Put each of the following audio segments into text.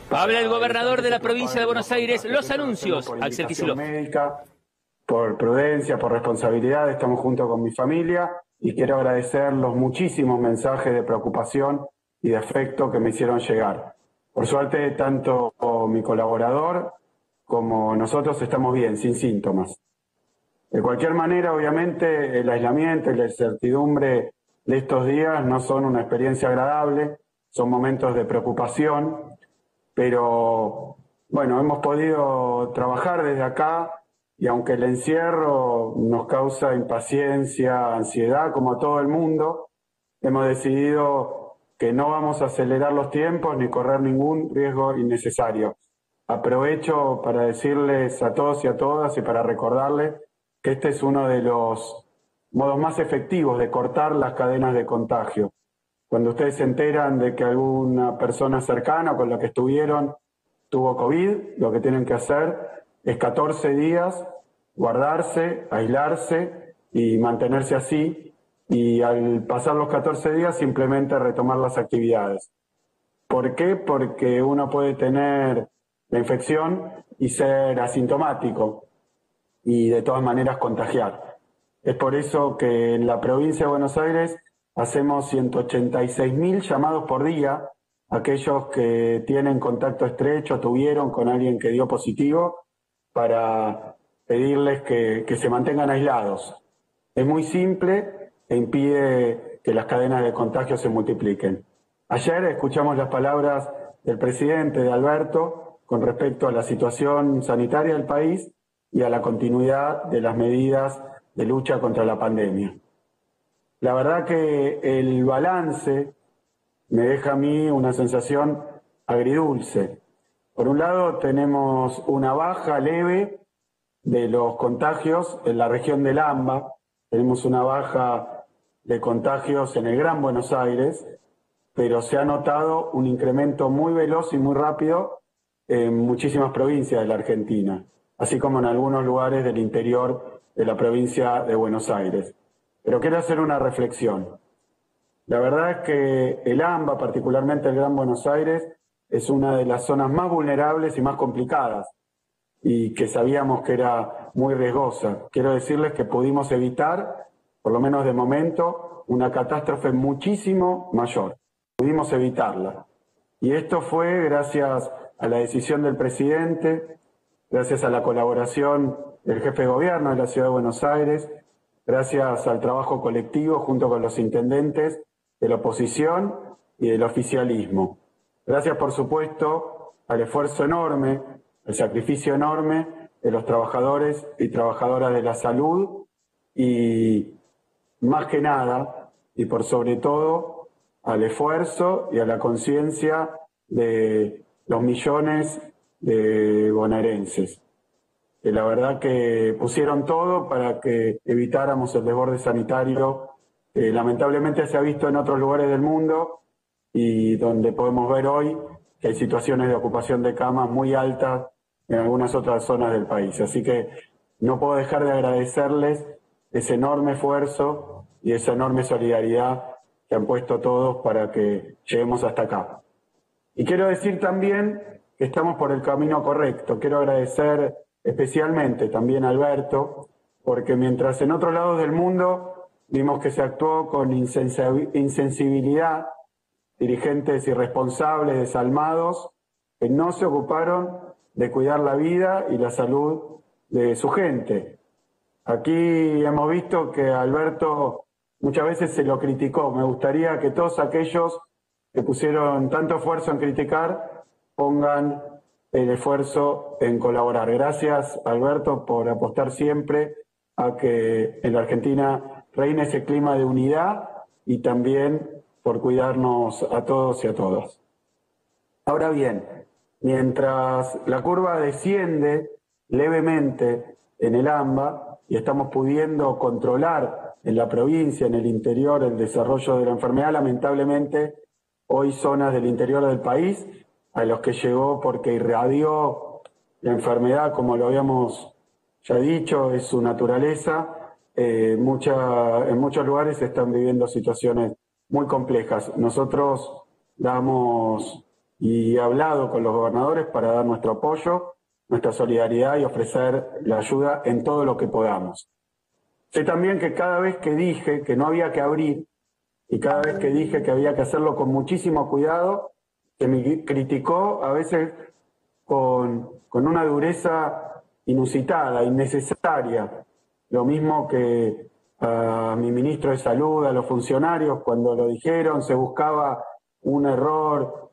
Habla el gobernador de la provincia de Buenos Aires. Los anuncios, Axel Kicillof. Médica, por prudencia, por responsabilidad, estamos junto con mi familia y quiero agradecer los muchísimos mensajes de preocupación y de afecto que me hicieron llegar. Por suerte, tanto mi colaborador como nosotros estamos bien, sin síntomas. De cualquier manera, obviamente, el aislamiento y la incertidumbre de estos días no son una experiencia agradable, son momentos de preocupación, pero bueno, hemos podido trabajar desde acá y aunque el encierro nos causa impaciencia, ansiedad, como a todo el mundo, hemos decidido que no vamos a acelerar los tiempos ni correr ningún riesgo innecesario. Aprovecho para decirles a todos y a todas y para recordarles que este es uno de los modos más efectivos de cortar las cadenas de contagio. Cuando ustedes se enteran de que alguna persona cercana con la que estuvieron tuvo COVID, lo que tienen que hacer es 14 días guardarse, aislarse y mantenerse así, y al pasar los 14 días simplemente retomar las actividades. ¿Por qué? Porque uno puede tener la infección y ser asintomático y de todas maneras contagiar. Es por eso que en la provincia de Buenos Aires hacemos 186.000 llamados por día a aquellos que tienen contacto estrecho, tuvieron con alguien que dio positivo, para pedirles que se mantengan aislados. Es muy simple e impide que las cadenas de contagio se multipliquen. Ayer escuchamos las palabras del presidente, de Alberto, con respecto a la situación sanitaria del país y a la continuidad de las medidas de lucha contra la pandemia. La verdad que el balance me deja a mí una sensación agridulce. Por un lado tenemos una baja leve de los contagios en la región del AMBA, tenemos una baja de contagios en el Gran Buenos Aires, pero se ha notado un incremento muy veloz y muy rápido en muchísimas provincias de la Argentina, así como en algunos lugares del interior de la provincia de Buenos Aires. Pero quiero hacer una reflexión. La verdad es que el AMBA, particularmente el Gran Buenos Aires, es una de las zonas más vulnerables y más complicadas y que sabíamos que era muy riesgosa. Quiero decirles que pudimos evitar, por lo menos de momento, una catástrofe muchísimo mayor. Pudimos evitarla. Y esto fue gracias a la decisión del presidente, gracias a la colaboración del jefe de gobierno de la Ciudad de Buenos Aires, gracias al trabajo colectivo junto con los intendentes de la oposición y del oficialismo. Gracias, por supuesto, al esfuerzo enorme, al sacrificio enorme de los trabajadores y trabajadoras de la salud y, más que nada, y por sobre todo, al esfuerzo y a la conciencia de los millones de bonaerenses, que la verdad que pusieron todo para que evitáramos el desborde sanitario que lamentablemente se ha visto en otros lugares del mundo y donde podemos ver hoy que hay situaciones de ocupación de camas muy altas en algunas otras zonas del país. Así que no puedo dejar de agradecerles ese enorme esfuerzo y esa enorme solidaridad que han puesto todos para que lleguemos hasta acá. Y quiero decir también que estamos por el camino correcto. Quiero agradecer especialmente también a Alberto, porque mientras en otros lados del mundo vimos que se actuó con insensibilidad, dirigentes irresponsables, desalmados, que no se ocuparon de cuidar la vida y la salud de su gente. Aquí hemos visto que a Alberto muchas veces se lo criticó. Me gustaría que todos aquellos que pusieron tanto esfuerzo en criticar pongan el esfuerzo en colaborar. Gracias, Alberto, por apostar siempre a que en la Argentina reine ese clima de unidad y también por cuidarnos a todos y a todas. Ahora bien, mientras la curva desciende levemente en el AMBA y estamos pudiendo controlar en la provincia, en el interior, el desarrollo de la enfermedad, lamentablemente hoy zonas del interior del país a los que llegó porque irradió la enfermedad, como lo habíamos ya dicho, es su naturaleza. En muchos lugares se están viviendo situaciones muy complejas. Nosotros damos y he hablado con los gobernadores para dar nuestro apoyo, nuestra solidaridad y ofrecer la ayuda en todo lo que podamos. Sé también que cada vez que dije que no había que abrir y cada vez que dije que había que hacerlo con muchísimo cuidado, se me criticó a veces con una dureza inusitada, innecesaria. Lo mismo que a mi ministro de Salud, a los funcionarios, cuando lo dijeron, se buscaba un error,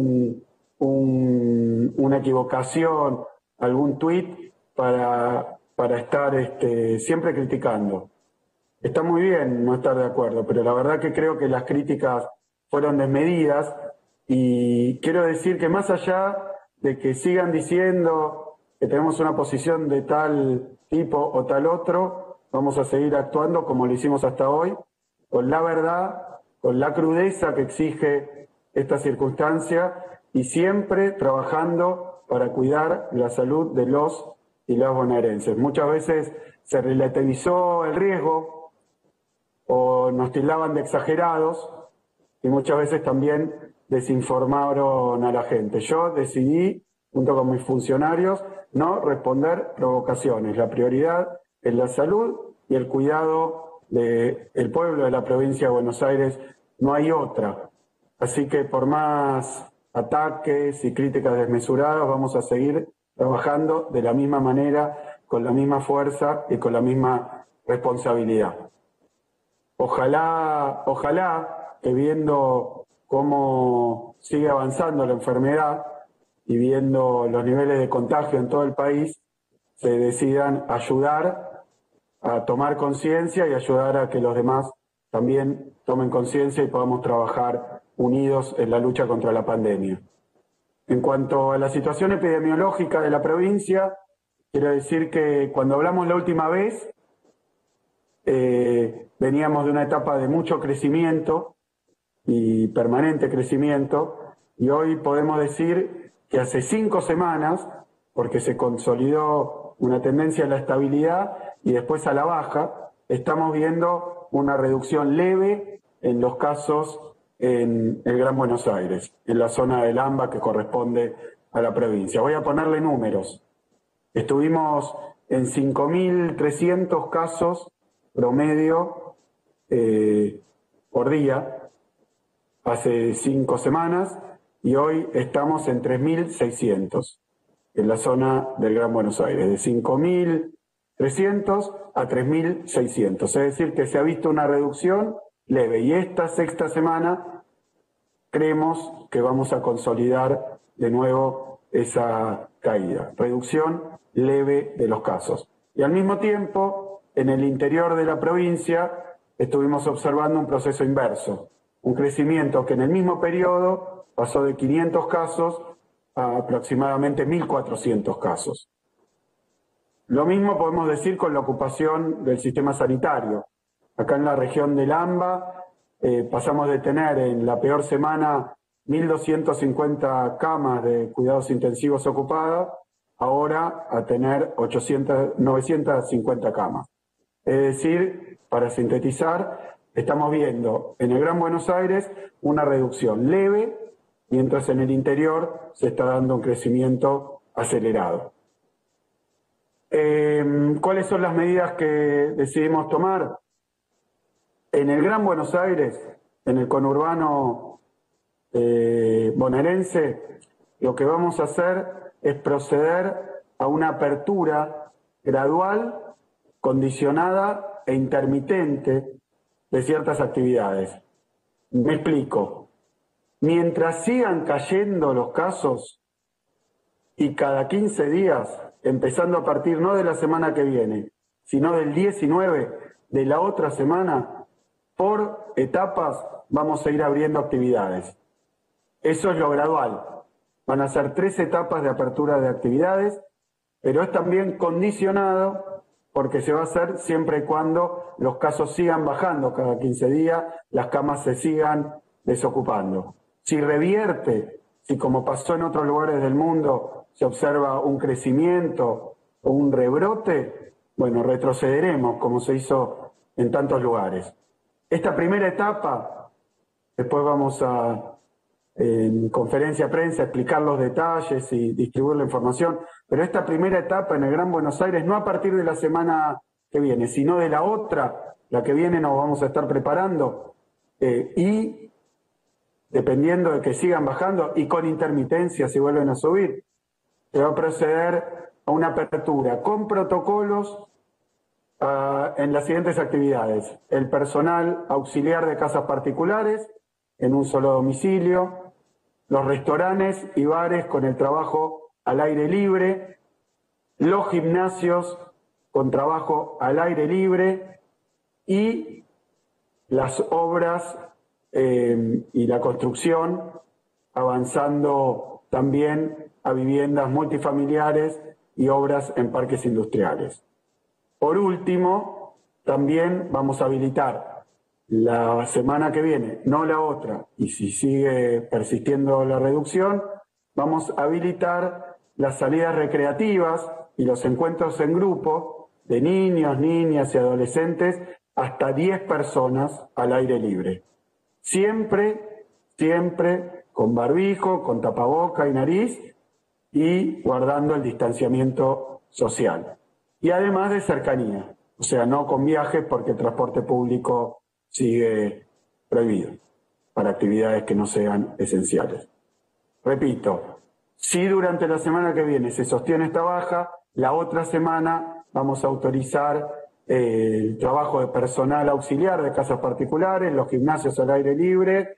una equivocación, algún tuit para estar siempre criticando. Está muy bien no estar de acuerdo, pero la verdad que creo que las críticas fueron desmedidas y quiero decir que más allá de que sigan diciendo que tenemos una posición de tal tipo o tal otro, vamos a seguir actuando como lo hicimos hasta hoy, con la verdad, con la crudeza que exige esta circunstancia y siempre trabajando para cuidar la salud de los y las bonaerenses. Muchas veces se relativizó el riesgo o nos tildaban de exagerados y muchas veces también desinformaron a la gente. Yo decidí, junto con mis funcionarios, no responder provocaciones. La prioridad es la salud y el cuidado del pueblo de la provincia de Buenos Aires. No hay otra. Así que por más ataques y críticas desmesuradas, vamos a seguir trabajando de la misma manera, con la misma fuerza y con la misma responsabilidad. Ojalá que viendo cómo sigue avanzando la enfermedad y viendo los niveles de contagio en todo el país, se decidan ayudar a tomar conciencia y ayudar a que los demás también tomen conciencia y podamos trabajar unidos en la lucha contra la pandemia. En cuanto a la situación epidemiológica de la provincia, quiero decir que cuando hablamos la última vez, veníamos de una etapa de mucho crecimiento y permanente crecimiento, y hoy podemos decir que hace 5 semanas, porque se consolidó una tendencia a la estabilidad y después a la baja, estamos viendo una reducción leve en los casos en el Gran Buenos Aires, en la zona del AMBA que corresponde a la provincia. Voy a ponerle números. Estuvimos en 5.300 casos promedio por día hace 5 semanas y hoy estamos en 3.600 en la zona del Gran Buenos Aires, de 5.300 a 3.600, es decir que se ha visto una reducción leve y esta 6ª semana creemos que vamos a consolidar de nuevo esa caída, reducción leve de los casos. Y al mismo tiempo, en el interior de la provincia estuvimos observando un proceso inverso, un crecimiento que en el mismo periodo pasó de 500 casos a aproximadamente 1.400 casos. Lo mismo podemos decir con la ocupación del sistema sanitario. Acá en la región del AMBA pasamos de tener en la peor semana 1.250 camas de cuidados intensivos ocupadas, ahora a tener 950 camas. Es decir, para sintetizar, estamos viendo en el Gran Buenos Aires una reducción leve, mientras en el interior se está dando un crecimiento acelerado. ¿Cuáles son las medidas que decidimos tomar? En el Gran Buenos Aires, en el conurbano bonaerense, lo que vamos a hacer es proceder a una apertura gradual, condicionada e intermitente de ciertas actividades. Me explico. Mientras sigan cayendo los casos y cada 15 días, empezando a partir no de la semana que viene, sino del 19 de la otra semana, por etapas vamos a ir abriendo actividades. Eso es lo gradual. Van a ser 3 etapas de apertura de actividades, pero es también condicionado porque se va a hacer siempre y cuando los casos sigan bajando cada 15 días, las camas se sigan desocupando. Si revierte, si como pasó en otros lugares del mundo se observa un crecimiento o un rebrote, bueno, retrocederemos como se hizo en tantos lugares. Esta primera etapa, después vamos a en conferencia de prensa explicar los detalles y distribuir la información, pero esta primera etapa en el Gran Buenos Aires, no a partir de la semana que viene, sino de la otra, la que viene nos vamos a estar preparando, y dependiendo de que sigan bajando y con intermitencia si vuelven a subir, se va a proceder a una apertura con protocolos en las siguientes actividades: el personal auxiliar de casas particulares en un solo domicilio, los restaurantes y bares con el trabajo al aire libre, los gimnasios con trabajo al aire libre y las obras y la construcción avanzando también a viviendas multifamiliares y obras en parques industriales. Por último, también vamos a habilitar la semana que viene, no la otra, y si sigue persistiendo la reducción, vamos a habilitar las salidas recreativas y los encuentros en grupo de niños, niñas y adolescentes, hasta 10 personas al aire libre. Siempre con barbijo, con tapaboca y nariz y guardando el distanciamiento social. Y además de cercanía, o sea, no con viajes porque el transporte público sigue prohibido para actividades que no sean esenciales. Repito, si durante la semana que viene se sostiene esta baja, la otra semana vamos a autorizar el trabajo de personal auxiliar de casas particulares, los gimnasios al aire libre,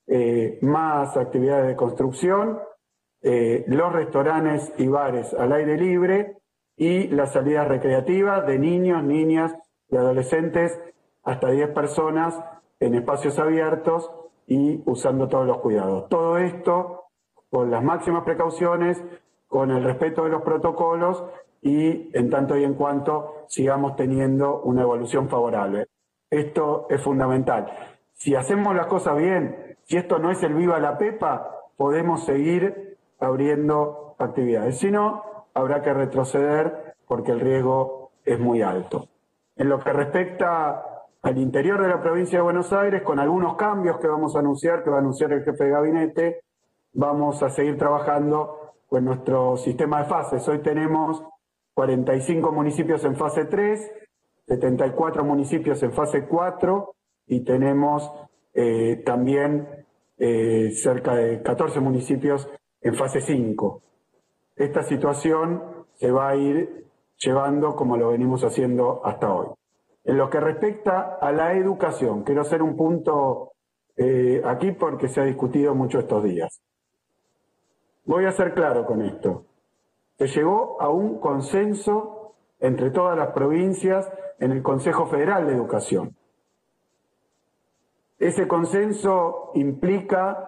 más actividades de construcción, los restaurantes y bares al aire libre y las salidas recreativas de niños, niñas y adolescentes hasta 10 personas en espacios abiertos y usando todos los cuidados. Todo esto con las máximas precauciones, con el respeto de los protocolos y en tanto y en cuanto sigamos teniendo una evolución favorable. Esto es fundamental. Si hacemos las cosas bien, si esto no es el viva la pepa, podemos seguir abriendo actividades. Si no, habrá que retroceder porque el riesgo es muy alto. En lo que respecta al interior de la provincia de Buenos Aires, con algunos cambios que vamos a anunciar, que va a anunciar el jefe de gabinete, vamos a seguir trabajando con nuestro sistema de fases. Hoy tenemos 45 municipios en fase 3, 74 municipios en fase 4 y tenemos también cerca de 14 municipios en fase 5. Esta situación se va a ir llevando como lo venimos haciendo hasta hoy. En lo que respecta a la educación, quiero hacer un punto aquí porque se ha discutido mucho estos días. Voy a ser claro con esto. Se llegó a un consenso entre todas las provincias en el Consejo Federal de Educación. Ese consenso implica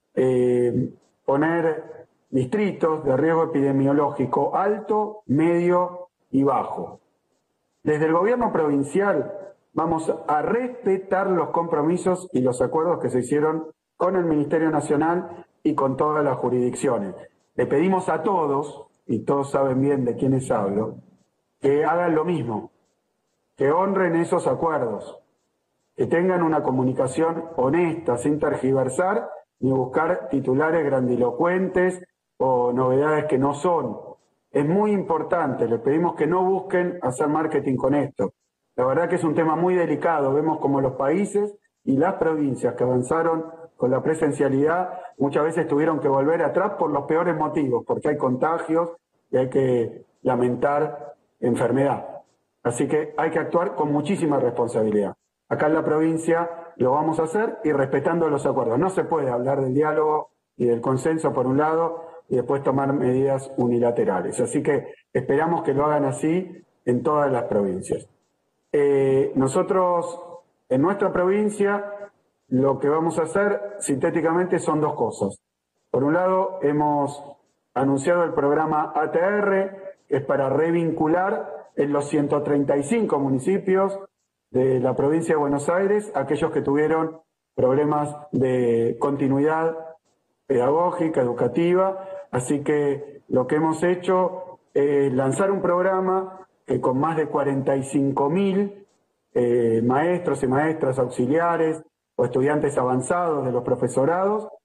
poner distritos de riesgo epidemiológico alto, medio y bajo. Desde el gobierno provincial vamos a respetar los compromisos y los acuerdos que se hicieron con el Ministerio Nacional y con todas las jurisdicciones. Le pedimos a todos, y todos saben bien de quiénes hablo, que hagan lo mismo, que honren esos acuerdos, que tengan una comunicación honesta, sin tergiversar ni buscar titulares grandilocuentes o novedades que no son. Es muy importante, les pedimos que no busquen hacer marketing con esto. La verdad que es un tema muy delicado, vemos como los países y las provincias que avanzaron con la presencialidad muchas veces tuvieron que volver atrás por los peores motivos, porque hay contagios y hay que lamentar enfermedad. Así que hay que actuar con muchísima responsabilidad. Acá en la provincia lo vamos a hacer y respetando los acuerdos. No se puede hablar del diálogo y del consenso por un lado y después tomar medidas unilaterales. Así que esperamos que lo hagan así en todas las provincias. Nosotros, en nuestra provincia, lo que vamos a hacer sintéticamente son dos cosas. Por un lado, hemos anunciado el programa ATR, que es para revincular en los 135 municipios de la provincia de Buenos Aires aquellos que tuvieron problemas de continuidad pedagógica, educativa. Así que lo que hemos hecho es lanzar un programa que con más de 45.000 maestros y maestras auxiliares o estudiantes avanzados de los profesorados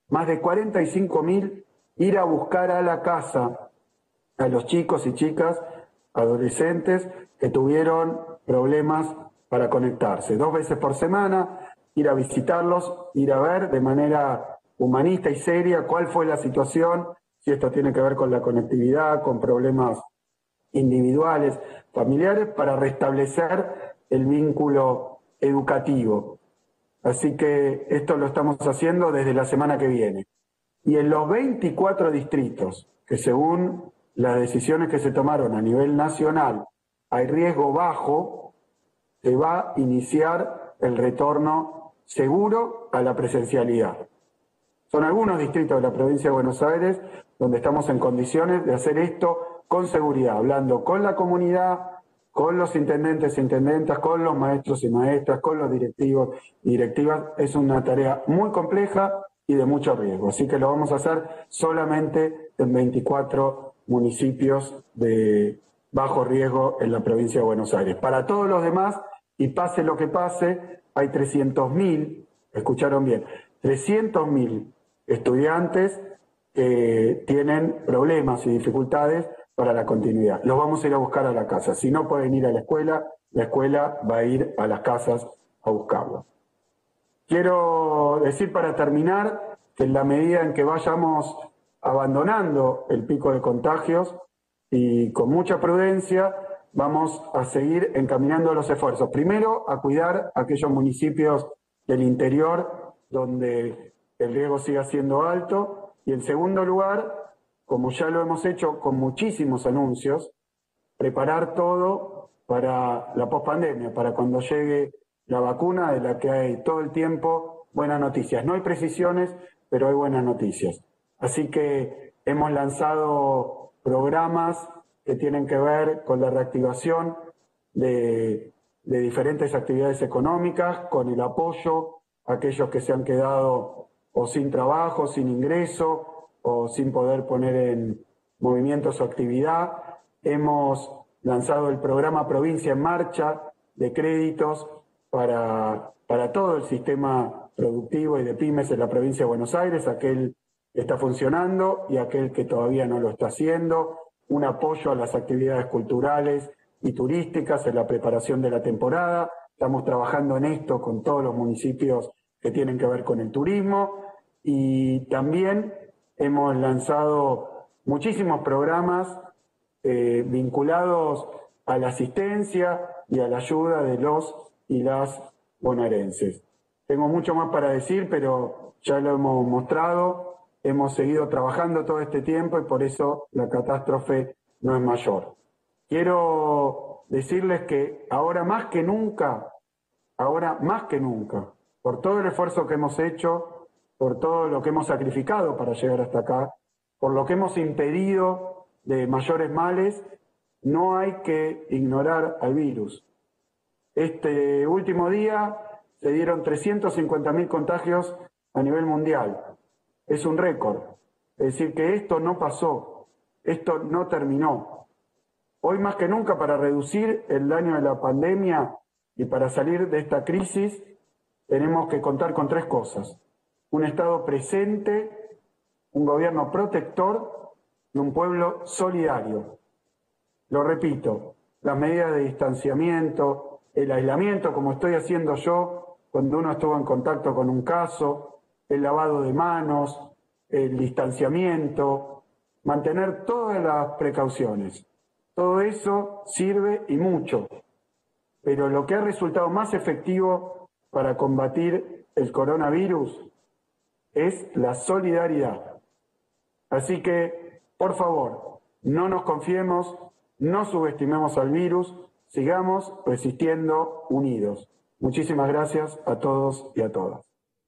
más de 45.000 ir a buscar a la casa a los chicos y chicas, adolescentes que tuvieron problemas para conectarse. 2 veces por semana, ir a visitarlos, ir a ver de manera humanista y seria cuál fue la situación, si esto tiene que ver con la conectividad, con problemas individuales, familiares, para restablecer el vínculo educativo. Así que esto lo estamos haciendo desde la semana que viene. Y en los 24 distritos, que según las decisiones que se tomaron a nivel nacional hay riesgo bajo, se va a iniciar el retorno seguro a la presencialidad. Son algunos distritos de la provincia de Buenos Aires donde estamos en condiciones de hacer esto con seguridad, hablando con la comunidad, con los intendentes e intendentas, con los maestros y maestras, con los directivos y directivas. Es una tarea muy compleja y de mucho riesgo, así que lo vamos a hacer solamente en 24 municipios de bajo riesgo en la provincia de Buenos Aires. Para todos los demás, y pase lo que pase, hay 300.000, escucharon bien, 300.000 estudiantes que tienen problemas y dificultades para la continuidad. Los vamos a ir a buscar a la casa. Si no pueden ir a la escuela va a ir a las casas a buscarlos. Quiero decir para terminar que en la medida en que vayamos abandonando el pico de contagios y con mucha prudencia, vamos a seguir encaminando los esfuerzos. Primero, a cuidar aquellos municipios del interior donde el riesgo siga siendo alto. Y en segundo lugar, como ya lo hemos hecho con muchísimos anuncios, preparar todo para la pospandemia, para cuando llegue la vacuna, de la que hay todo el tiempo buenas noticias. No hay precisiones, pero hay buenas noticias. Así que hemos lanzado programas que tienen que ver con la reactivación de diferentes actividades económicas, con el apoyo a aquellos que se han quedado o sin trabajo, sin ingreso, o sin poder poner en movimiento su actividad. Hemos lanzado el programa Provincia en Marcha de créditos para todo el sistema productivo y de pymes en la provincia de Buenos Aires, aquel que está funcionando y aquel que todavía no lo está haciendo. Un apoyo a las actividades culturales y turísticas en la preparación de la temporada. Estamos trabajando en esto con todos los municipios que tienen que ver con el turismo, y también hemos lanzado muchísimos programas vinculados a la asistencia y a la ayuda de los y las bonaerenses. Tengo mucho más para decir, pero ya lo hemos mostrado. Hemos seguido trabajando todo este tiempo y por eso la catástrofe no es mayor. Quiero decirles que ahora más que nunca, por todo el esfuerzo que hemos hecho, por todo lo que hemos sacrificado para llegar hasta acá, por lo que hemos impedido de mayores males, no hay que ignorar al virus. Este último día se dieron 350.000 contagios a nivel mundial. Es un récord. Es decir, que esto no pasó, esto no terminó. Hoy más que nunca, para reducir el daño de la pandemia y para salir de esta crisis, tenemos que contar con 3 cosas. Un Estado presente, un gobierno protector y un pueblo solidario. Lo repito, las medidas de distanciamiento, el aislamiento, como estoy haciendo yo cuando uno estuvo en contacto con un caso, el lavado de manos, el distanciamiento, mantener todas las precauciones. Todo eso sirve y mucho, pero lo que ha resultado más efectivo para combatir el coronavirus es la solidaridad. Así que, por favor, no nos confiemos, no subestimemos al virus, sigamos resistiendo unidos. Muchísimas gracias a todos y a todas.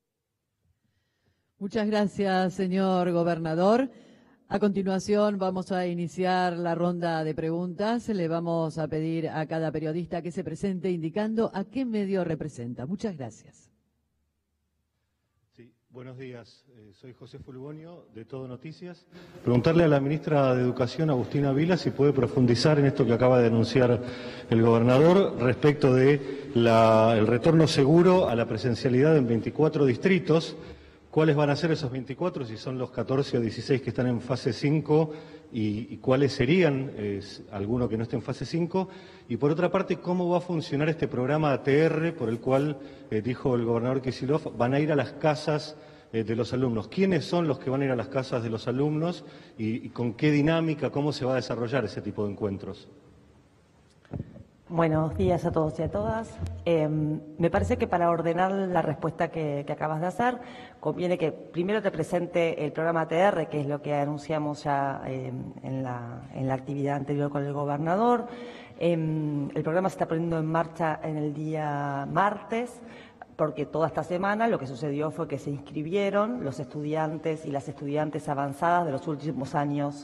Muchas gracias, señor gobernador. A continuación vamos a iniciar la ronda de preguntas. Le vamos a pedir a cada periodista que se presente indicando a qué medio representa. Muchas gracias. Sí, buenos días. Soy José Fulgonio, de Todo Noticias. Preguntarle a la ministra de Educación, Agustina Vila, si puede profundizar en esto que acaba de anunciar el gobernador respecto de el retorno seguro a la presencialidad en 24 distritos. ¿Cuáles van a ser esos 24, si son los 14 o 16 que están en fase 5 y cuáles serían alguno que no esté en fase 5? Y por otra parte, ¿cómo va a funcionar este programa ATR por el cual, dijo el gobernador Kicillof, van a ir a las casas de los alumnos? ¿Quiénes son los que van a ir a las casas de los alumnos y con qué dinámica, cómo se va a desarrollar ese tipo de encuentros? Buenos días a todos y a todas. Me parece que para ordenar la respuesta que acabas de hacer, conviene que primero te presente el programa ATR, que es lo que anunciamos ya en la actividad anterior con el gobernador. El programa se está poniendo en marcha en el día martes, porque toda esta semana lo que sucedió fue que se inscribieron los estudiantes y las estudiantes avanzadas de los últimos años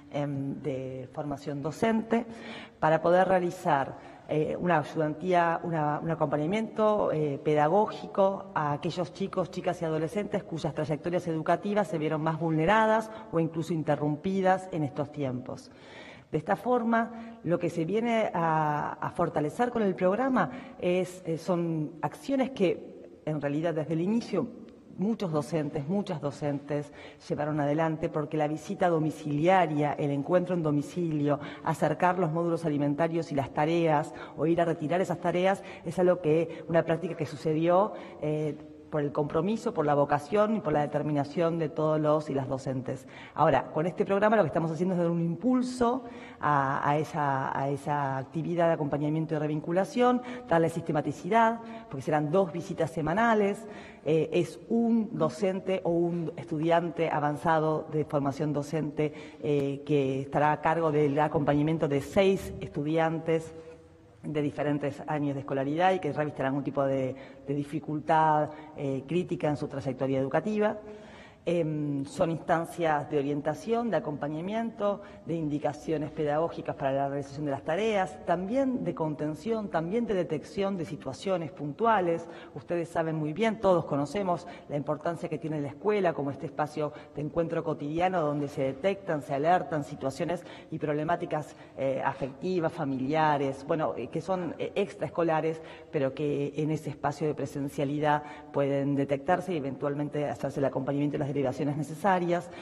de formación docente para poder realizar una ayudantía, un acompañamiento pedagógico a aquellos chicos, chicas y adolescentes cuyas trayectorias educativas se vieron más vulneradas o incluso interrumpidas en estos tiempos. De esta forma, lo que se viene a fortalecer con el programa son acciones que, en realidad, desde el inicio, muchos docentes, muchas docentes llevaron adelante, porque la visita domiciliaria, el encuentro en domicilio, acercar los módulos alimentarios y las tareas o ir a retirar esas tareas es una práctica que sucedió por el compromiso, por la vocación y por la determinación de todos los y las docentes. Ahora, con este programa lo que estamos haciendo es dar un impulso a esa actividad de acompañamiento y revinculación, darle sistematicidad, porque serán 2 visitas semanales, es un docente o un estudiante avanzado de formación docente que estará a cargo del acompañamiento de 6 estudiantes de diferentes años de escolaridad y que revistarán algún tipo de dificultad crítica en su trayectoria educativa. Son instancias de orientación, de acompañamiento, de indicaciones pedagógicas para la realización de las tareas, también de contención, también de detección de situaciones puntuales. Ustedes saben muy bien, todos conocemos la importancia que tiene la escuela como este espacio de encuentro cotidiano donde se detectan, se alertan situaciones y problemáticas afectivas, familiares, que son extraescolares, pero que en ese espacio de presencialidad pueden detectarse y eventualmente hacerse el acompañamiento de las derivaciones necesarias.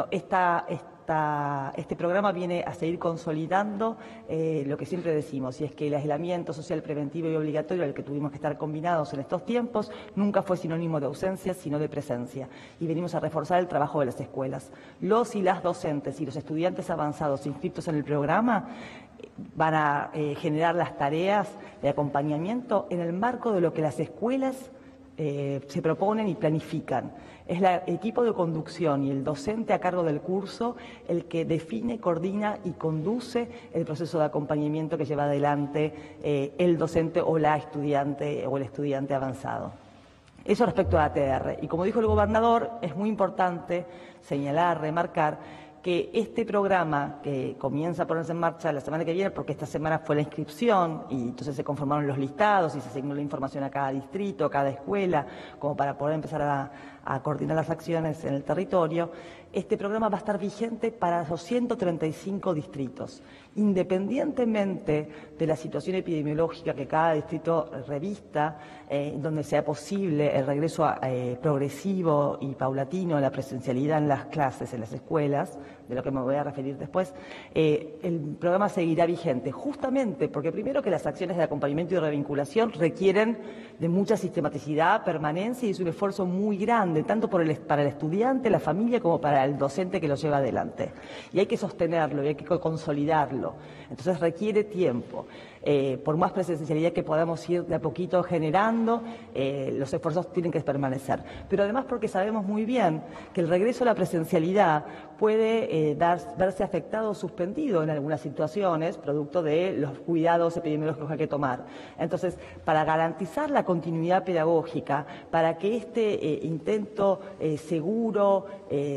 Este programa viene a seguir consolidando lo que siempre decimos, y es que el aislamiento social preventivo y obligatorio al que tuvimos que estar combinados en estos tiempos nunca fue sinónimo de ausencia, sino de presencia. Y venimos a reforzar el trabajo de las escuelas. Los y las docentes y los estudiantes avanzados inscritos en el programa van a generar las tareas de acompañamiento en el marco de lo que las escuelas se proponen y planifican. Es el equipo de conducción y el docente a cargo del curso el que define, coordina y conduce el proceso de acompañamiento que lleva adelante el docente o la estudiante o el estudiante avanzado. Eso respecto a ATR. Y como dijo el gobernador, es muy importante señalar, remarcar que este programa, que comienza a ponerse en marcha la semana que viene, porque esta semana fue la inscripción y entonces se conformaron los listados y se asignó la información a cada distrito, a cada escuela, como para poder empezar a coordinar las acciones en el territorio, este programa va a estar vigente para los 135 distritos, independientemente de la situación epidemiológica que cada distrito revista, donde sea posible el regreso progresivo y paulatino a la presencialidad en las clases, en las escuelas, de lo que me voy a referir después. El programa seguirá vigente, justamente porque primero que las acciones de acompañamiento y revinculación requieren de mucha sistematicidad, permanencia, y es un esfuerzo muy grande, tanto para el estudiante, la familia, como para el docente que lo lleva adelante. Y hay que sostenerlo y hay que consolidarlo. Entonces requiere tiempo. Por más presencialidad que podamos ir de a poquito generando, los esfuerzos tienen que permanecer. Pero además porque sabemos muy bien que el regreso a la presencialidad puede verse afectado o suspendido en algunas situaciones, producto de los cuidados epidemiológicos que hay que tomar. Entonces, para garantizar la continuidad pedagógica, para que este intento seguro,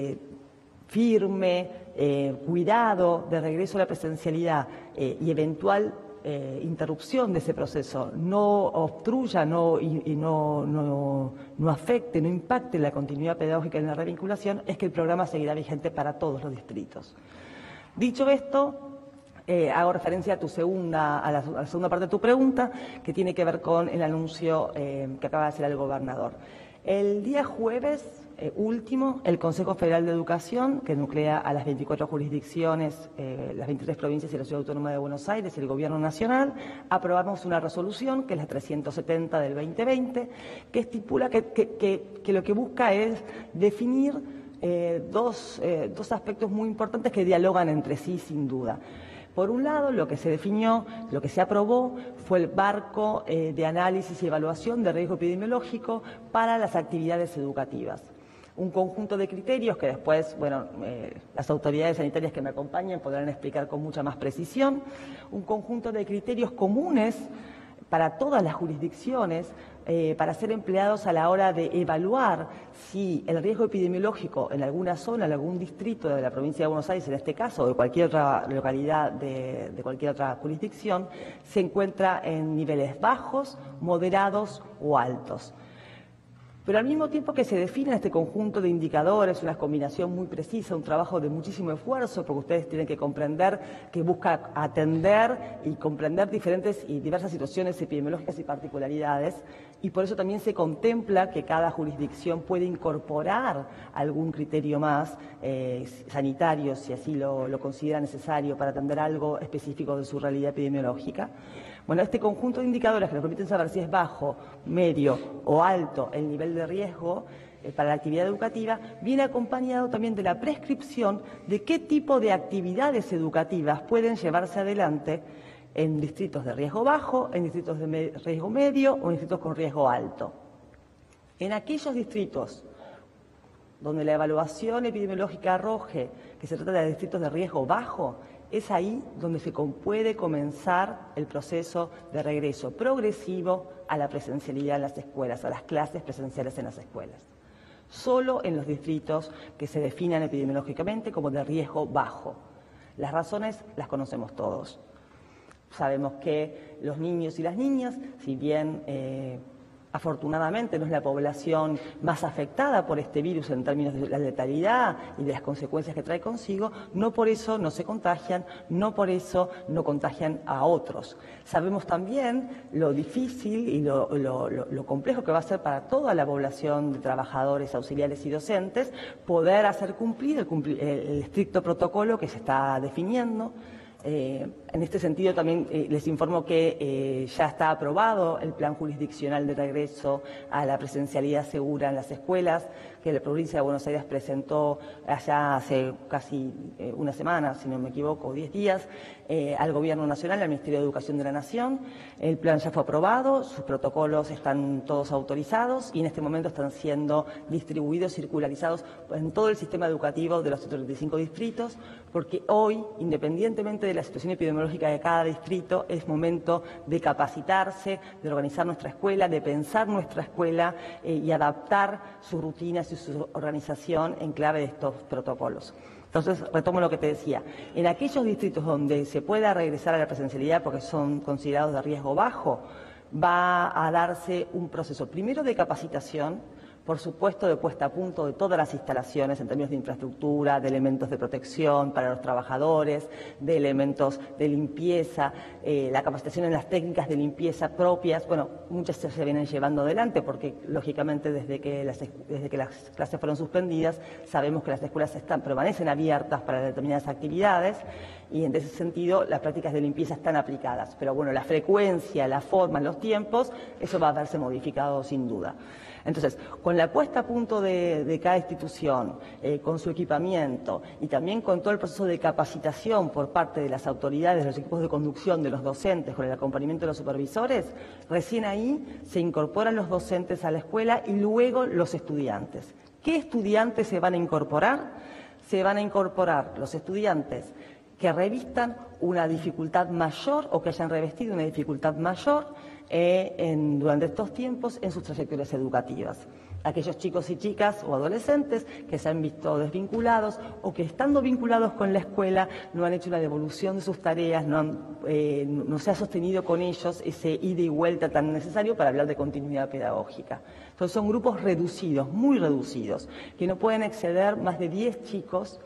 firme, cuidado de regreso a la presencialidad y eventual interrupción de ese proceso no obstruya y no afecte, no impacte la continuidad pedagógica en la revinculación, es que el programa seguirá vigente para todos los distritos. Dicho esto, hago referencia a la segunda parte de tu pregunta, que tiene que ver con el anuncio que acaba de hacer el gobernador. El día jueves último, el Consejo Federal de Educación, que nuclea a las 24 jurisdicciones, las 23 provincias y la Ciudad Autónoma de Buenos Aires y el Gobierno Nacional, aprobamos una resolución, que es la 370 del 2020, que estipula que lo que busca es definir dos aspectos muy importantes que dialogan entre sí, sin duda. Por un lado, lo que se definió, lo que se aprobó, fue el marco de análisis y evaluación de riesgo epidemiológico para las actividades educativas. Un conjunto de criterios que después, las autoridades sanitarias que me acompañan podrán explicar con mucha más precisión. Un conjunto de criterios comunes para todas las jurisdicciones, para ser empleados a la hora de evaluar si el riesgo epidemiológico en alguna zona, en algún distrito de la provincia de Buenos Aires, en este caso, o de cualquier otra localidad de cualquier otra jurisdicción, se encuentra en niveles bajos, moderados o altos. Pero al mismo tiempo que se define este conjunto de indicadores, una combinación muy precisa, un trabajo de muchísimo esfuerzo, porque ustedes tienen que comprender que busca atender y comprender diferentes y diversas situaciones epidemiológicas y particularidades, y por eso también se contempla que cada jurisdicción puede incorporar algún criterio más sanitario, si así lo considera necesario, para atender algo específico de su realidad epidemiológica. Bueno, este conjunto de indicadores que nos permiten saber si es bajo, medio o alto el nivel de riesgo para la actividad educativa, viene acompañado también de la prescripción de qué tipo de actividades educativas pueden llevarse adelante en distritos de riesgo bajo, en distritos de riesgo medio o en distritos con riesgo alto. En aquellos distritos donde la evaluación epidemiológica arroje que se trata de distritos de riesgo bajo, es ahí donde se puede comenzar el proceso de regreso progresivo a la presencialidad en las escuelas, a las clases presenciales en las escuelas. Solo en los distritos que se definan epidemiológicamente como de riesgo bajo. Las razones las conocemos todos. Sabemos que los niños y las niñas, si bien afortunadamente no es la población más afectada por este virus en términos de la letalidad y de las consecuencias que trae consigo, no por eso no se contagian, no por eso no contagian a otros. Sabemos también lo difícil y lo complejo que va a ser para toda la población de trabajadores, auxiliares y docentes poder hacer cumplir el estricto protocolo que se está definiendo. En este sentido también les informo que ya está aprobado el plan jurisdiccional de regreso a la presencialidad segura en las escuelas, que la provincia de Buenos Aires presentó allá hace casi una semana, si no me equivoco, 10 días, al Gobierno Nacional, al Ministerio de Educación de la Nación. El plan ya fue aprobado, sus protocolos están todos autorizados y en este momento están siendo distribuidos, circularizados en todo el sistema educativo de los 35 distritos, porque hoy, independientemente de la situación epidemiológica de cada distrito, es momento de capacitarse, de organizar nuestra escuela, de pensar nuestra escuela y adaptar sus rutinas y su organización en clave de estos protocolos. Entonces, retomo lo que te decía. En aquellos distritos donde se pueda regresar a la presencialidad porque son considerados de riesgo bajo, va a darse un proceso primero de capacitación, por supuesto de puesta a punto de todas las instalaciones en términos de infraestructura, de elementos de protección para los trabajadores, de elementos de limpieza, la capacitación en las técnicas de limpieza propias. Bueno, muchas se vienen llevando adelante porque, lógicamente, desde que las clases fueron suspendidas, sabemos que las escuelas permanecen abiertas para determinadas actividades y, en ese sentido, las prácticas de limpieza están aplicadas. Pero, bueno, la frecuencia, la forma, los tiempos, eso va a verse modificado sin duda. Entonces, con la puesta a punto de cada institución, con su equipamiento y también con todo el proceso de capacitación por parte de las autoridades, de los equipos de conducción, de los docentes, con el acompañamiento de los supervisores, recién ahí se incorporan los docentes a la escuela y luego los estudiantes. ¿Qué estudiantes se van a incorporar? Se van a incorporar los estudiantes que revistan una dificultad mayor o que hayan revestido una dificultad mayor durante estos tiempos en sus trayectorias educativas. Aquellos chicos y chicas o adolescentes que se han visto desvinculados o que, estando vinculados con la escuela, no han hecho una devolución de sus tareas, no se ha sostenido con ellos ese ida y vuelta tan necesario para hablar de continuidad pedagógica. Entonces son grupos reducidos, muy reducidos, que no pueden exceder más de 10 chicos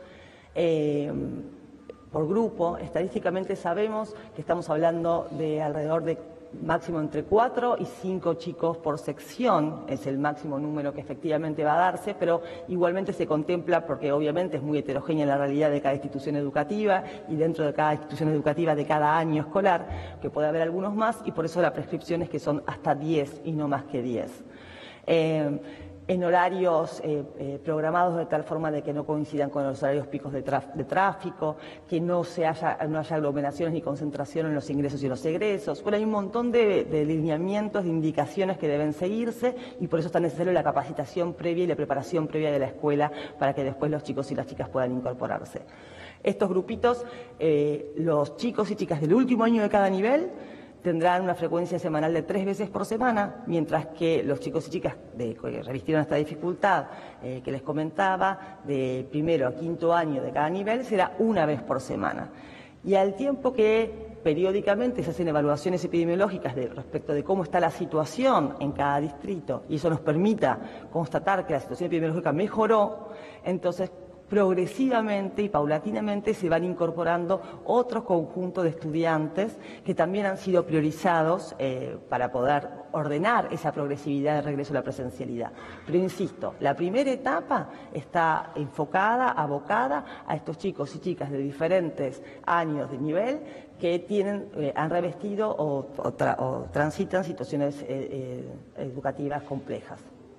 por grupo. Estadísticamente sabemos que estamos hablando de alrededor de máximo entre 4 y 5 chicos por sección, es el máximo número que efectivamente va a darse, pero igualmente se contempla, porque obviamente es muy heterogénea la realidad de cada institución educativa y dentro de cada institución educativa de cada año escolar, que puede haber algunos más, y por eso la prescripción es que son hasta 10 y no más que 10. En horarios programados de tal forma de que no coincidan con los horarios picos de tráfico, que no haya aglomeraciones ni concentración en los ingresos y los egresos. Bueno, hay un montón de lineamientos, de indicaciones que deben seguirse y por eso está necesario la capacitación previa y la preparación previa de la escuela para que después los chicos y las chicas puedan incorporarse. Estos grupitos, los chicos y chicas del último año de cada nivel, tendrán una frecuencia semanal de 3 veces por semana, mientras que los chicos y chicas que revistieron esta dificultad que les comentaba, de primero a quinto año de cada nivel, será 1 vez por semana. Y al tiempo que periódicamente se hacen evaluaciones epidemiológicas respecto de cómo está la situación en cada distrito, y eso nos permita constatar que la situación epidemiológica mejoró, entonces progresivamente y paulatinamente se van incorporando otros conjuntos de estudiantes que también han sido priorizados para poder ordenar esa progresividad de regreso a la presencialidad. Pero insisto, la primera etapa está enfocada, abocada a estos chicos y chicas de diferentes años de nivel que han revestido o transitan situaciones educativas complejas.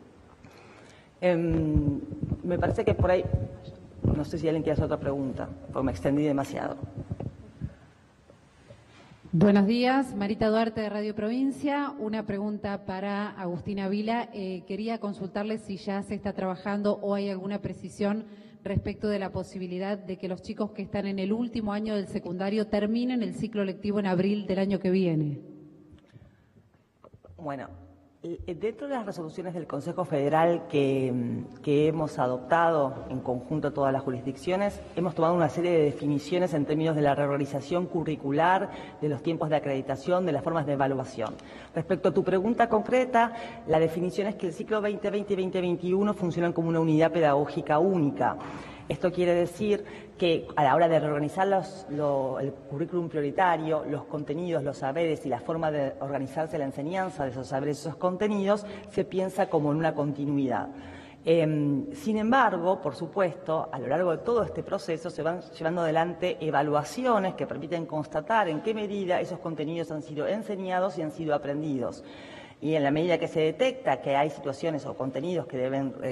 Me parece que por ahí, no sé si alguien quiere hacer otra pregunta, porque me extendí demasiado. Buenos días, Marita Duarte de Radio Provincia. Una pregunta para Agustina Vila. Quería consultarle si ya se está trabajando o hay alguna precisión respecto de la posibilidad de que los chicos que están en el último año del secundario terminen el ciclo lectivo en abril del año que viene. Bueno, dentro de las resoluciones del Consejo Federal que hemos adoptado en conjunto a todas las jurisdicciones, hemos tomado una serie de definiciones en términos de la reorganización curricular, de los tiempos de acreditación, de las formas de evaluación. Respecto a tu pregunta concreta, la definición es que el ciclo 2020 y 2021 funcionan como una unidad pedagógica única. Esto quiere decir que a la hora de reorganizar el currículum prioritario, los contenidos, los saberes y la forma de organizarse la enseñanza de esos saberes y esos contenidos, se piensa como en una continuidad. Sin embargo, por supuesto, a lo largo de todo este proceso se van llevando adelante evaluaciones que permiten constatar en qué medida esos contenidos han sido enseñados y han sido aprendidos. Y en la medida que se detecta que hay situaciones o contenidos que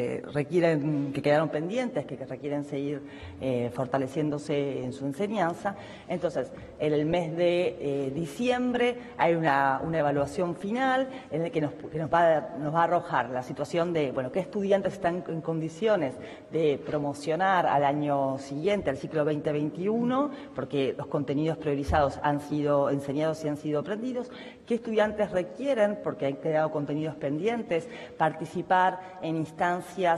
que quedaron pendientes, que requieren seguir fortaleciéndose en su enseñanza, entonces en el mes de diciembre hay una evaluación final en el que nos va a arrojar la situación de, bueno, qué estudiantes están en condiciones de promocionar al año siguiente, al ciclo 2021, porque los contenidos priorizados han sido enseñados y han sido aprendidos, qué estudiantes requieren, porque han quedado contenidos pendientes, participar en instancias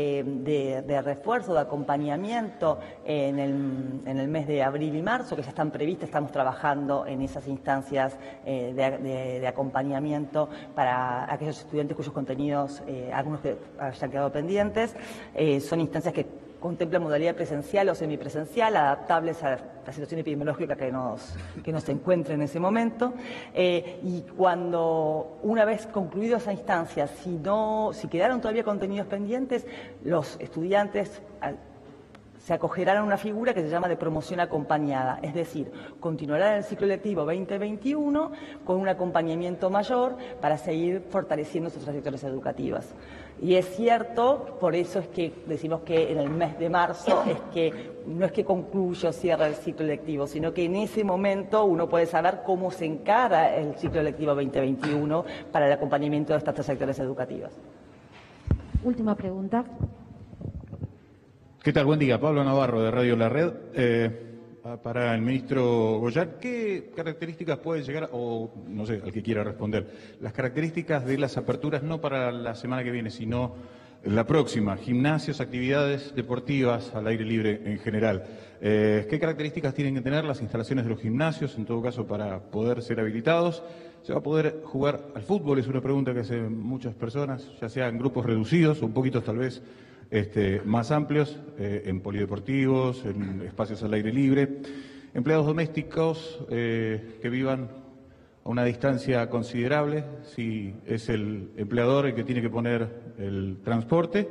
de refuerzo, de acompañamiento en el mes de abril y marzo, que ya están previstas, estamos trabajando en esas instancias de acompañamiento para aquellos estudiantes cuyos contenidos, algunos que hayan quedado pendientes, son instancias que contemplan modalidad presencial o semipresencial, adaptables a la situación epidemiológica que nos encuentre en ese momento. Y cuando, una vez concluido esa instancia, si quedaron todavía contenidos pendientes, los estudiantes se acogerán a una figura que se llama de promoción acompañada, es decir, continuarán el ciclo lectivo 2021 con un acompañamiento mayor para seguir fortaleciendo sus trayectorias educativas. Y es cierto, por eso es que decimos que en el mes de marzo no es que concluye o cierra el ciclo lectivo, sino que en ese momento uno puede saber cómo se encara el ciclo lectivo 2021 para el acompañamiento de estas trayectorias educativas. Última pregunta. ¿Qué tal? Buen día. Pablo Navarro, de Radio La Red. Para el ministro Goyán, ¿qué características pueden llegar, o no sé, al que quiera responder, las características de las aperturas no para la semana que viene, sino la próxima, gimnasios, actividades deportivas al aire libre en general? ¿Qué características tienen que tener las instalaciones de los gimnasios, en todo caso, para poder ser habilitados? ¿Se va a poder jugar al fútbol? Es una pregunta que hacen muchas personas, ya sea en grupos reducidos o un poquito tal vez más amplios, en polideportivos, en espacios al aire libre, empleados domésticos que vivan a una distancia considerable, si es el empleador el que tiene que poner el transporte.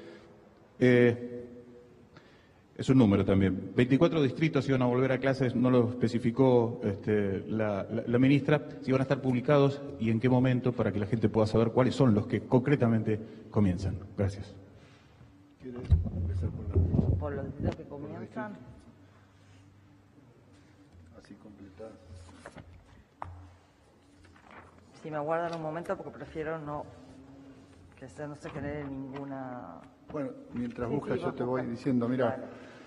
Es un número también. 24 distritos iban a volver a clases, no lo especificó la ministra, si van a estar publicados y en qué momento para que la gente pueda saber cuáles son los que concretamente comienzan. Gracias. ¿Quieres empezar por los distritos que comienzan? Así completar. Si me aguardan un momento porque prefiero no se genere ninguna... Bueno, mientras Sí, buscas sí, yo te vos voy busca. diciendo, mira,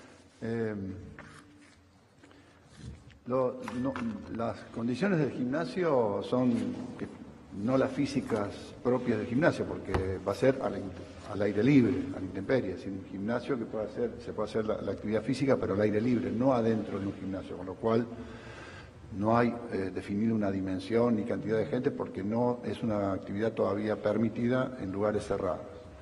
las condiciones del gimnasio son no las físicas propias del gimnasio, porque va a ser al aire libre, a la intemperie, es un gimnasio que se puede hacer la actividad física, pero al aire libre, no adentro de un gimnasio, con lo cual no hay definido una dimensión ni cantidad de gente, porque no es una actividad todavía permitida en lugares cerrados.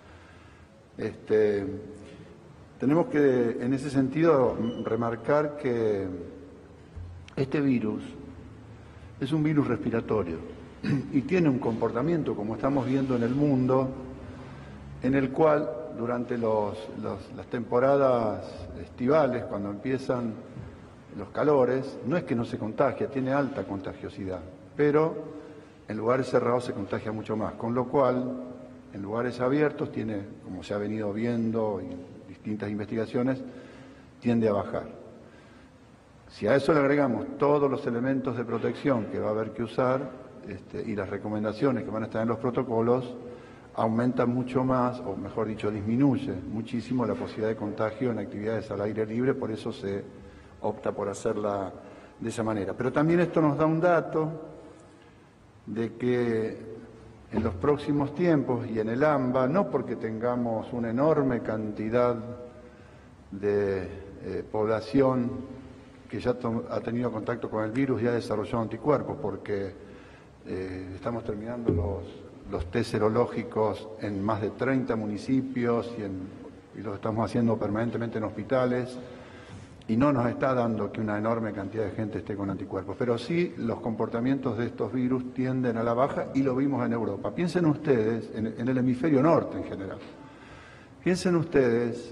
Tenemos que, en ese sentido, remarcar que este virus es un virus respiratorio y tiene un comportamiento, como estamos viendo en el mundo, en el cual durante las temporadas estivales, cuando empiezan los calores, no es que no se contagia, tiene alta contagiosidad, pero en lugares cerrados se contagia mucho más, con lo cual en lugares abiertos tiene, como se ha venido viendo en distintas investigaciones, tiende a bajar. Si a eso le agregamos todos los elementos de protección que va a haber que usar y las recomendaciones que van a estar en los protocolos, aumenta mucho más, o mejor dicho, disminuye muchísimo la posibilidad de contagio en actividades al aire libre, por eso se opta por hacerla de esa manera. Pero también esto nos da un dato de que en los próximos tiempos y en el AMBA, no porque tengamos una enorme cantidad de población que ya ha tenido contacto con el virus y ha desarrollado anticuerpos, porque estamos terminando los test serológicos en más de 30 municipios y los estamos haciendo permanentemente en hospitales, y no nos está dando que una enorme cantidad de gente esté con anticuerpos, pero sí los comportamientos de estos virus tienden a la baja y lo vimos en Europa. Piensen ustedes, en el hemisferio norte en general, piensen ustedes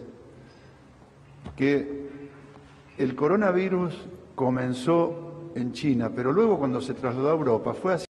que el coronavirus comenzó en China, pero luego cuando se trasladó a Europa fue así.